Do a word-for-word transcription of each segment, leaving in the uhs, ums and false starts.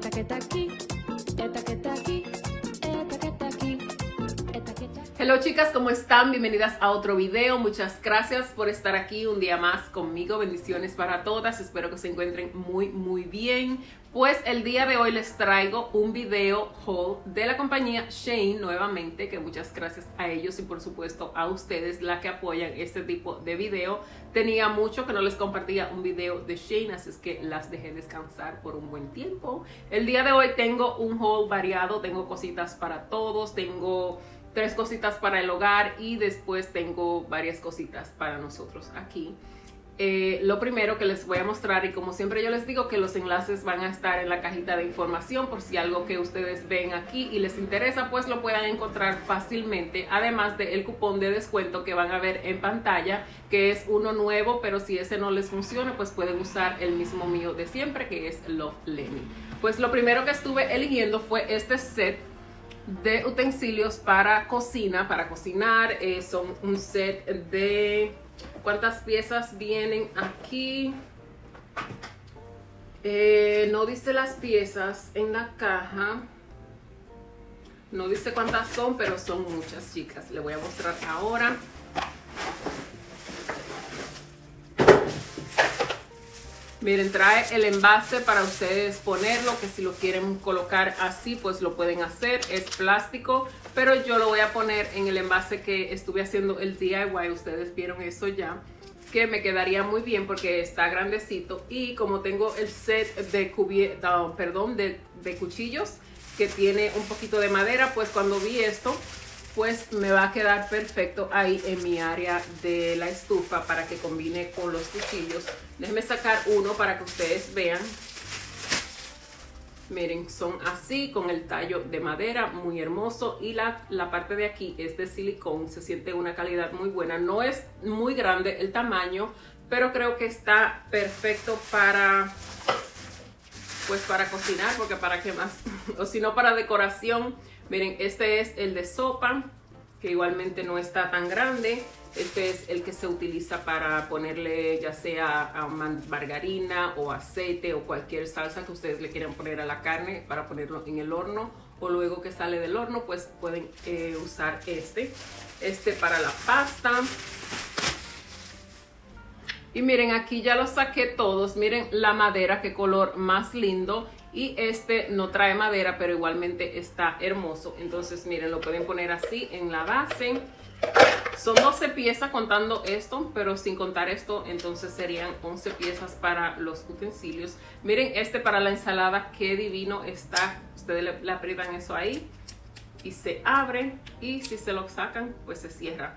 esta que está aquí, esta que está aquí, esta que está aquí, esta que está aquí. Hello chicas, ¿cómo están? Bienvenidas a otro video. Muchas gracias por estar aquí un día más conmigo. Bendiciones para todas. Espero que se encuentren muy muy bien. Pues el día de hoy les traigo un video haul de la compañía Shein nuevamente, que muchas gracias a ellos y por supuesto a ustedes la que apoyan este tipo de video. Tenía mucho que no les compartía un video de Shein, así es que las dejé descansar por un buen tiempo. El día de hoy tengo un haul variado, tengo cositas para todos, tengo tres cositas para el hogar y después tengo varias cositas para nosotros aquí. Eh, lo primero que les voy a mostrar, y como siempre yo les digo, que los enlaces van a estar en la cajita de información por si algo que ustedes ven aquí y les interesa, pues lo puedan encontrar fácilmente, además del cupón de descuento que van a ver en pantalla, que es uno nuevo, pero si ese no les funciona, pues pueden usar el mismo mío de siempre, que es Love Lenny. Pues lo primero que estuve eligiendo fue este set de utensilios para cocina, para cocinar. Eh, son un set de... ¿Cuántas piezas vienen aquí? Eh, no dice las piezas en la caja. No dice cuántas son, pero son muchas, chicas. Les voy a mostrar ahora. Miren, trae el envase para ustedes ponerlo, que si lo quieren colocar así, pues lo pueden hacer. Es plástico, pero yo lo voy a poner en el envase que estuve haciendo el D I Y. Ustedes vieron eso ya, que me quedaría muy bien porque está grandecito. Y como tengo el set de, no, perdón, de, de cuchillos, que tiene un poquito de madera, pues cuando vi esto, pues me va a quedar perfecto ahí en mi área de la estufa para que combine con los cuchillos. Déjenme sacar uno para que ustedes vean. Miren, son así, con el tallo de madera, muy hermoso. Y la, la parte de aquí es de silicón, se siente una calidad muy buena. No es muy grande el tamaño, pero creo que está perfecto para, pues para cocinar, porque para qué más, o si no para decoración. Miren, este es el de sopa, que igualmente no está tan grande. Este es el que se utiliza para ponerle ya sea margarina o aceite o cualquier salsa que ustedes le quieran poner a la carne para ponerlo en el horno, o luego que sale del horno pues pueden eh, usar este. Este para la pasta. Y miren, aquí ya los saqué todos. Miren la madera, qué color más lindo. Y este no trae madera, pero igualmente está hermoso. Entonces miren, lo pueden poner así en la base. Son doce piezas contando esto, pero sin contar esto, entonces serían once piezas para los utensilios. Miren este para la ensalada, qué divino está. Ustedes le, le aprietan eso ahí y se abre. Y si se lo sacan, pues se cierra.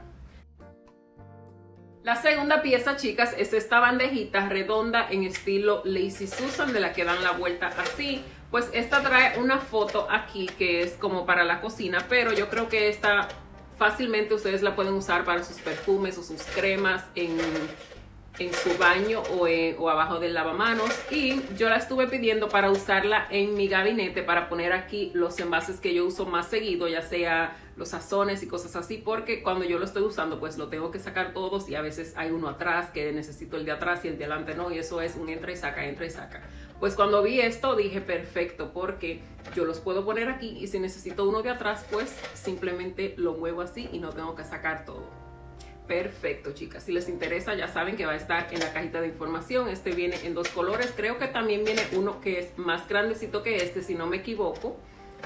La segunda pieza, chicas, es esta bandejita redonda en estilo Lazy Susan, de la que dan la vuelta así. Pues esta trae una foto aquí que es como para la cocina, pero yo creo que esta fácilmente ustedes la pueden usar para sus perfumes o sus cremas en, en su baño o, en, o abajo del lavamanos. Y yo la estuve pidiendo para usarla en mi gabinete, para poner aquí los envases que yo uso más seguido, ya sea los sazones y cosas así, porque cuando yo lo estoy usando pues lo tengo que sacar todos y a veces hay uno atrás que necesito el de atrás y el de adelante no, y eso es un entra y saca, entra y saca. Pues cuando vi esto dije perfecto, porque yo los puedo poner aquí y si necesito uno de atrás pues simplemente lo muevo así y no tengo que sacar todo. Perfecto, chicas. Si les interesa ya saben que va a estar en la cajita de información. Este viene en dos colores. Creo que también viene uno que es más grandecito que este, si no me equivoco.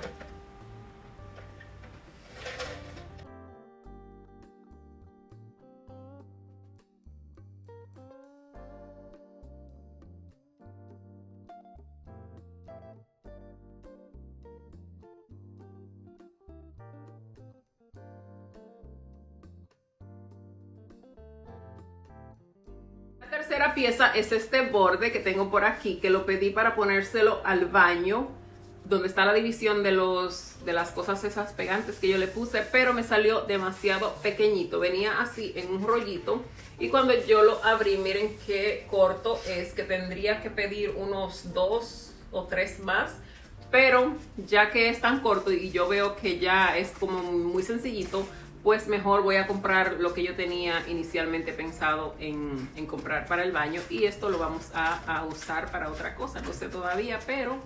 La tercera pieza es este borde que tengo por aquí, que lo pedí para ponérselo al baño, donde está la división de, los, de las cosas esas pegantes que yo le puse, pero me salió demasiado pequeñito. Venía así en un rollito y cuando yo lo abrí, miren qué corto es, que tendría que pedir unos dos o tres más. Pero ya que es tan corto y yo veo que ya es como muy sencillito, pues mejor voy a comprar lo que yo tenía inicialmente pensado en, en comprar para el baño. Y esto lo vamos a, a usar para otra cosa, no sé todavía, pero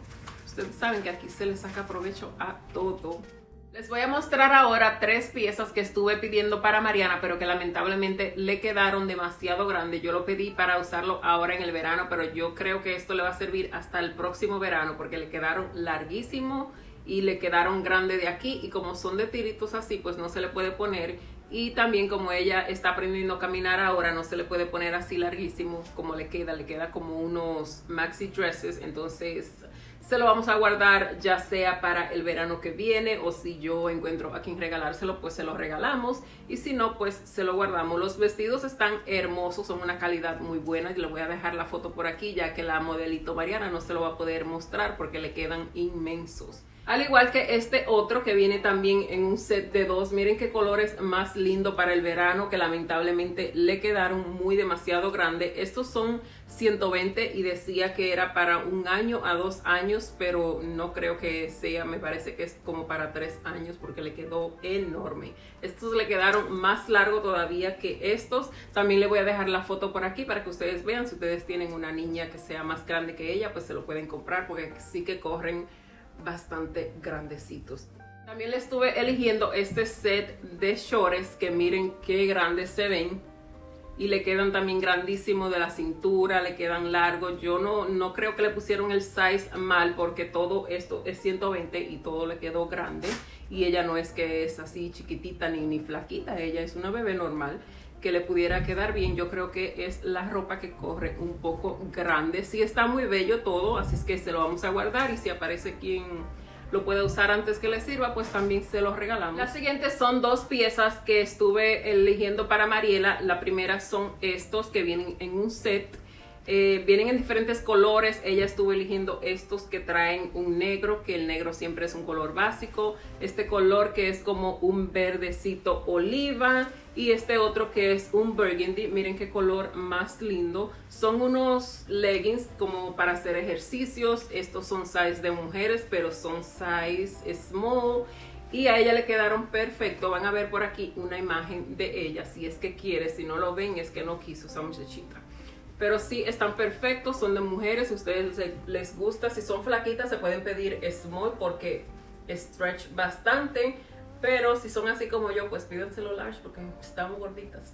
ustedes saben que aquí se le saca provecho a todo. Les voy a mostrar ahora tres piezas que estuve pidiendo para Mariana, pero que lamentablemente le quedaron demasiado grandes. Yo lo pedí para usarlo ahora en el verano, pero yo creo que esto le va a servir hasta el próximo verano porque le quedaron larguísimos y le quedaron grandes de aquí, y como son de tiritos así, pues no se le puede poner. Y también como ella está aprendiendo a caminar ahora, no se le puede poner así larguísimo como le queda, le queda como unos maxi dresses, entonces se lo vamos a guardar ya sea para el verano que viene, o si yo encuentro a quien regalárselo, pues se lo regalamos, y si no, pues se lo guardamos. Los vestidos están hermosos, son una calidad muy buena, y le voy a dejar la foto por aquí, ya que la modelito Mariana no se lo va a poder mostrar porque le quedan inmensos. Al igual que este otro que viene también en un set de dos. Miren qué colores más lindo para el verano, que lamentablemente le quedaron muy demasiado grandes. Estos son ciento veinte y decía que era para un año a dos años, pero no creo que sea, me parece que es como para tres años porque le quedó enorme. Estos le quedaron más largo todavía que estos. También le voy a dejar la foto por aquí para que ustedes vean. Si ustedes tienen una niña que sea más grande que ella, pues se lo pueden comprar porque sí que corren bastante grandecitos. También le estuve eligiendo este set de shorts que miren qué grandes se ven, y le quedan también grandísimos de la cintura, le quedan largos. Yo no, no creo que le pusieron el size mal porque todo esto es ciento veinte y todo le quedó grande, y ella no es que es así chiquitita ni, ni flaquita, ella es una bebé normal que le pudiera quedar bien. Yo creo que es la ropa que corre un poco grande. Sí está muy bello todo, así es que se lo vamos a guardar, y si aparece quien lo puede usar antes que le sirva, pues también se los regalamos. Las siguientes son dos piezas que estuve eligiendo para Mariela. La primera son estos que vienen en un set. Eh, vienen en diferentes colores. Ella estuvo eligiendo estos que traen un negro, que el negro siempre es un color básico, este color que es como un verdecito oliva, y este otro que es un burgundy. Miren qué color más lindo. Son unos leggings como para hacer ejercicios. Estos son size de mujeres, pero son size small, y a ella le quedaron perfecto. Van a ver por aquí una imagen de ella si es que quiere. Si no lo ven es que no quiso esa muchachita. Pero sí, están perfectos, son de mujeres. Si a ustedes les gusta, si son flaquitas se pueden pedir small porque stretch bastante. Pero si son así como yo, pues pídanselo large porque estamos gorditas.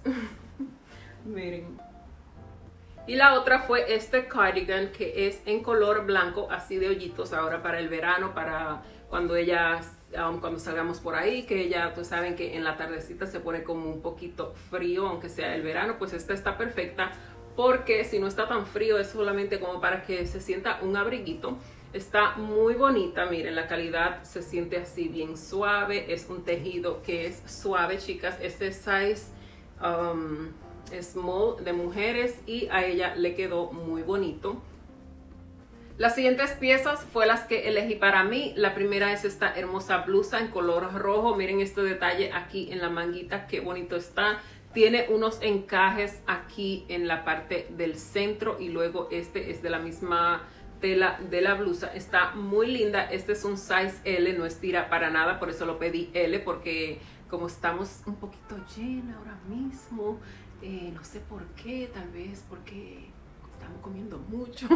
Miren. Y la otra fue este cardigan que es en color blanco, así de hoyitos, ahora para el verano, para cuando ella, um, cuando salgamos por ahí, que ella, pues saben que en la tardecita se pone como un poquito frío, aunque sea el verano, pues esta está perfecta. Porque si no está tan frío, es solamente como para que se sienta un abriguito. Está muy bonita, miren, la calidad se siente así bien suave. Es un tejido que es suave, chicas. Este size um, small de mujeres, y a ella le quedó muy bonito. Las siguientes piezas fue las que elegí para mí. La primera es esta hermosa blusa en color rojo. Miren este detalle aquí en la manguita, qué bonito está. Tiene unos encajes aquí en la parte del centro, y luego este es de la misma tela de la blusa. Está muy linda. Este es un size L, no estira para nada, por eso lo pedí L, porque como estamos un poquito llena ahora mismo, eh, no sé por qué, tal vez porque estamos comiendo mucho.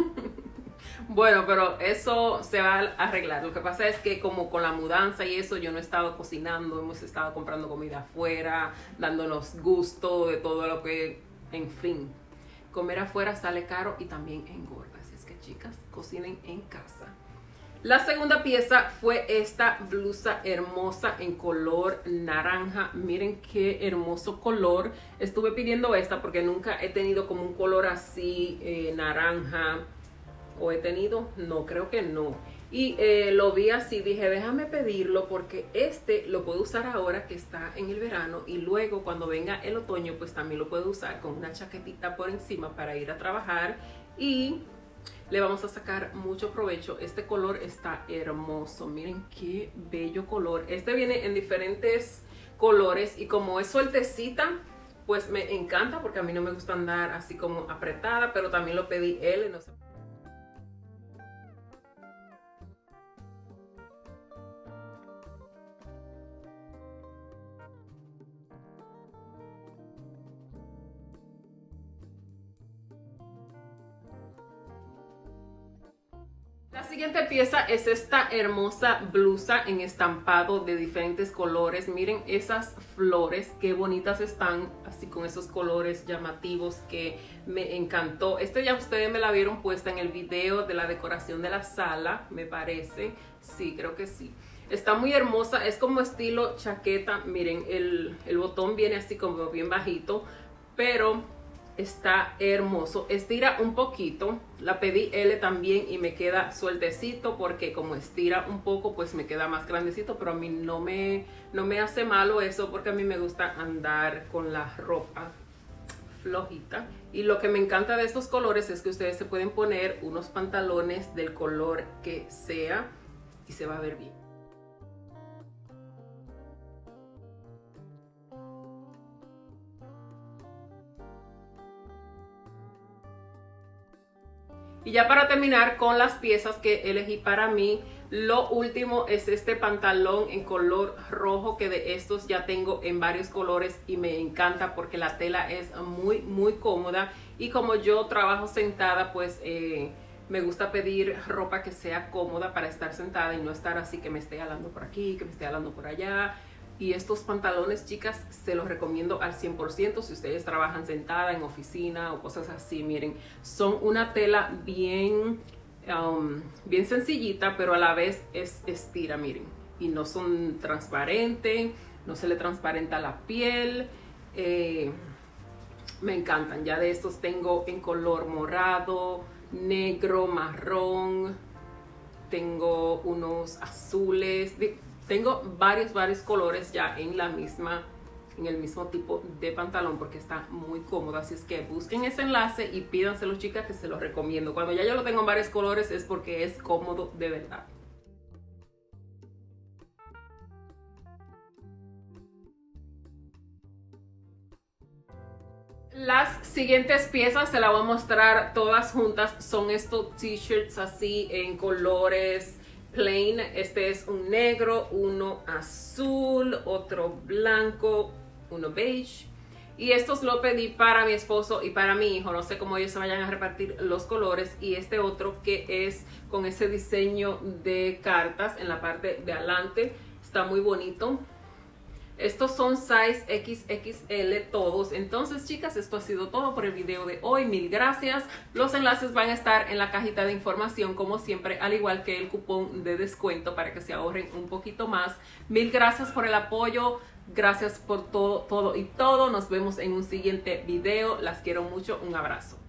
Bueno, pero eso se va a arreglar. Lo que pasa es que como con la mudanza y eso, yo no he estado cocinando, hemos estado comprando comida afuera, dándonos gusto de todo lo que, en fin, comer afuera sale caro y también engorda. Así es que, chicas, cocinen en casa. La segunda pieza fue esta blusa hermosa en color naranja. Miren qué hermoso color. Estuve pidiendo esta porque nunca he tenido como un color así eh, naranja. ¿O he tenido? No, creo que no. Y eh, lo vi así, dije, déjame pedirlo porque este lo puedo usar ahora que está en el verano, y luego cuando venga el otoño pues también lo puedo usar con una chaquetita por encima para ir a trabajar, y le vamos a sacar mucho provecho. Este color está hermoso, miren qué bello color. Este viene en diferentes colores, y como es sueltecita, pues me encanta porque a mí no me gusta andar así como apretada, pero también lo pedí L, no sé. La siguiente pieza es esta hermosa blusa en estampado de diferentes colores. Miren esas flores, qué bonitas están, así con esos colores llamativos que me encantó. Este ya ustedes me la vieron puesta en el video de la decoración de la sala, me parece. Sí, creo que sí. Está muy hermosa, es como estilo chaqueta. Miren, el, el botón viene así como bien bajito, pero está hermoso. Estira un poquito, la pedí L también y me queda sueltecito porque como estira un poco pues me queda más grandecito, pero a mí no me, no me hace malo eso porque a mí me gusta andar con la ropa flojita. Y lo que me encanta de estos colores es que ustedes se pueden poner unos pantalones del color que sea y se va a ver bien. Y ya para terminar con las piezas que elegí para mí, lo último es este pantalón en color rojo, que de estos ya tengo en varios colores y me encanta porque la tela es muy muy cómoda. Y como yo trabajo sentada, pues eh, me gusta pedir ropa que sea cómoda para estar sentada y no estar así que me esté jalando por aquí, que me esté jalando por allá. Y estos pantalones, chicas, se los recomiendo al cien por ciento si ustedes trabajan sentada en oficina o cosas así. Miren, son una tela bien, um, bien sencillita, pero a la vez es estira, miren. Y no son transparentes, no se le transparenta la piel. Eh, me encantan. Ya de estos tengo en color morado, negro, marrón. Tengo unos azules. Tengo varios, varios colores ya en la misma, en el mismo tipo de pantalón porque está muy cómodo. Así es que busquen ese enlace y pídanselo, chicas, que se los recomiendo. Cuando ya yo lo tengo en varios colores es porque es cómodo de verdad. Las siguientes piezas se las voy a mostrar todas juntas. Son estos t-shirts así en colores plain. Este es un negro, uno azul, otro blanco, uno beige. Y estos lo pedí para mi esposo y para mi hijo. No sé cómo ellos se vayan a repartir los colores. Y este otro que es con ese diseño de cartas en la parte de adelante. Está muy bonito. Estos son size equis equis ele todos. Entonces, chicas, esto ha sido todo por el video de hoy. Mil gracias. Los enlaces van a estar en la cajita de información, como siempre, al igual que el cupón de descuento para que se ahorren un poquito más. Mil gracias por el apoyo. Gracias por todo, todo y todo. Nos vemos en un siguiente video. Las quiero mucho. Un abrazo.